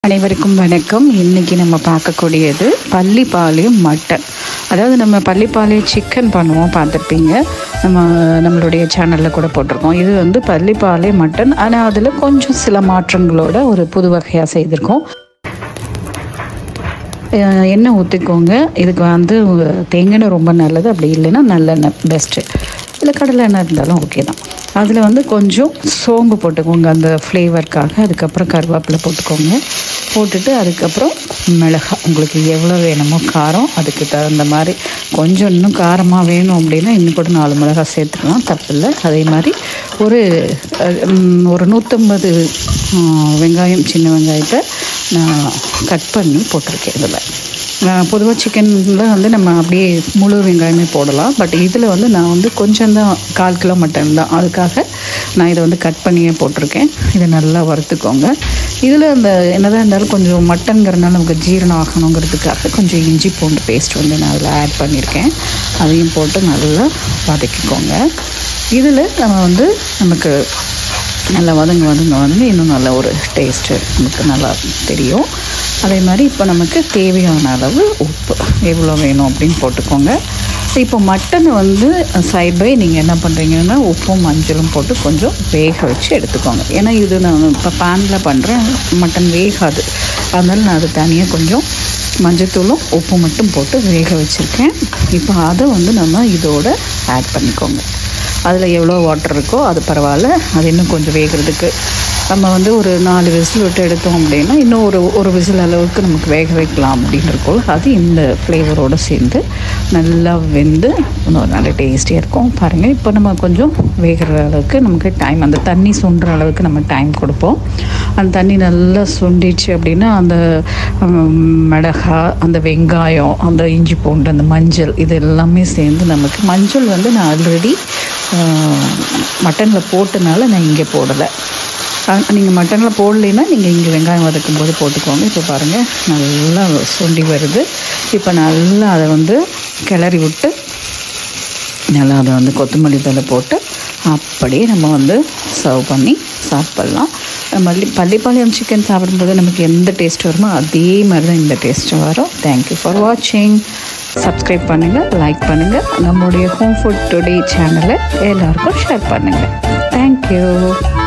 அனைவருக்கும் வணக்கம். இன்றைக்கி நம்ம பார்க்கக்கூடியது பள்ளிப்பாளையம் மட்டன். அதாவது நம்ம பள்ளிப்பாளையம் சிக்கன் பண்ணுவோம், பார்த்துருப்பீங்க. நம்மளுடைய சேனலில் கூட போட்டிருக்கோம். இது வந்து பள்ளிப்பாளையம் மட்டன், ஆனால் அதில் கொஞ்சம் சில மாற்றங்களோட ஒரு புது வகையாக செய்திருக்கோம். எண்ணெய் ஊற்றிக்கோங்க. இதுக்கு வந்து தேங்காய் ரொம்ப நல்லது, அப்படி இல்லைன்னா நல்லெண்ணெய் பெஸ்ட்டு, இல்லை கடலை எண்ணெய் இருந்தாலும் ஓகே தான். அதில் வந்து கொஞ்சம் சோம்பு போட்டுக்கோங்க அந்த ஃப்ளேவருக்காக. அதுக்கப்புறம் கருவேப்பிலை போட்டுக்கோங்க. போட்டுட்டு அதுக்கப்புறம் மிளகாய், உங்களுக்கு எவ்வளோ வேணுமோ காரம் அதுக்கு தகுந்த மாதிரி. கொஞ்சம் இன்னும் காரமாக வேணும் அப்படின்னா இன்னும் கூட 4 மிளகாய் சேர்த்துக்கலாம், தப்பில்லை. அதே மாதிரி ஒரு 150 வெங்காயம், சின்ன வெங்காயத்தை நான் கட் பண்ணி போட்டிருக்கேன். இதில் பொதுவாக சிக்கனில் வந்து நம்ம அப்படியே முழு வெங்காயமே போடலாம். பட் இதில் வந்து நான் வந்து கொஞ்சம் தான், 1/4 கிலோ மட்டன் தான், அதுக்காக நான் இதை வந்து கட் பண்ணியே போட்டிருக்கேன். இதை நல்லா வறுத்துக்கோங்க. இதில் அந்த என்னதான் இருந்தாலும் கொஞ்சம் மட்டன்கிறனால நமக்கு ஜீரணம் ஆகணுங்கிறதுக்காக கொஞ்சம் இஞ்சி பூண்டு பேஸ்ட் வந்து நான் அதில் ஆட் பண்ணியிருக்கேன். அதையும் போட்டு நல்லா வதக்கிக்கோங்க. இதில் நம்ம வந்து நமக்கு நல்லா வதங்க இன்னும் நல்ல ஒரு டேஸ்ட்டு நமக்கு நல்லா தெரியும். அதே மாதிரி இப்போ நமக்கு தேவையான அளவு உப்பு எவ்வளோ வேணும் அப்படின்னு போட்டுக்கோங்க. இப்போ மட்டனை வந்து சைட் பை நீங்கள் என்ன பண்ணுறீங்கன்னா உப்பும் மஞ்சளும் போட்டு கொஞ்சம் வேக வச்சு எடுத்துக்கோங்க. ஏன்னா இது நான் இப்போ பேனில் பண்ணுறேன், மட்டன் வேகாது. அதனால் நான் அது தனியாக கொஞ்சம் மஞ்சத்தூளும் உப்பு மட்டும் போட்டு வேக வச்சுருக்கேன். இப்போ அதை வந்து நம்ம இதோட ஆட் பண்ணிக்கோங்க. அதில் எவ்வளோ வாட்டர் இருக்கோ அது பரவாயில்ல, அது இன்னும் கொஞ்சம் வேகிறதுக்கு நம்ம வந்து ஒரு 4 விசில் விட்டு எடுத்தோம் அப்படின்னா இன்னும் ஒரு விசில் அளவுக்கு நமக்கு வேக வைக்கலாம் அப்படின்னு இருக்கோம். அது இந்த ஃப்ளேவரோடு சேர்ந்து நல்லா வெந்து இன்னும் நல்ல டேஸ்டியாக இருக்கும். பாருங்கள், இப்போ நம்ம கொஞ்சம் வேகிற அளவுக்கு நமக்கு டைம், அந்த தண்ணி சுண்டுற அளவுக்கு நம்ம டைம் கொடுப்போம். அந்த தண்ணி நல்லா சுண்டிச்சு அப்படின்னா அந்த மிளகாய், அந்த வெங்காயம், அந்த இஞ்சி பூண்டு, அந்த மஞ்சள், இது எல்லாமே சேர்ந்து நமக்கு, மஞ்சள் வந்து நான் ஆல்ரெடி மட்டனில் போட்டனால நான் இங்கே போடலை. நீங்கள் மட்டனில் போடலைன்னா நீங்கள் இங்கே வெங்காயம் வதக்கும் போது போட்டுக்கோங்க. இப்போ பாருங்கள் நல்லா சுண்டி வருது. இப்போ நல்லா அதை வந்து கிளறி விட்டு நல்லா அதை வந்து கொத்தமல்லி தழை போட்டு அப்படியே நம்ம வந்து சர்வ் பண்ணி சாப்பிட்லாம். பள்ளிப்பாளையம் சிக்கன் சாப்பிடும்போது நமக்கு எந்த டேஸ்ட் வருமோ அதே மாதிரி தான் இந்த டேஸ்ட்டு வரும். தேங்க்யூ ஃபார் வாட்சிங். சப்ஸ்கிரைப் பண்ணுங்கள், லைக் பண்ணுங்கள். நம்மளுடைய ஹோம் ஃபுட் டுடே சேனலை எல்லாருக்கும் ஷேர் பண்ணுங்கள். தேங்க்யூ.